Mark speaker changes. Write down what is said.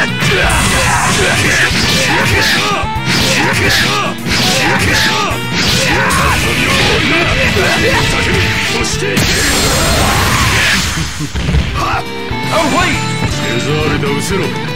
Speaker 1: セザールだ、失せろ。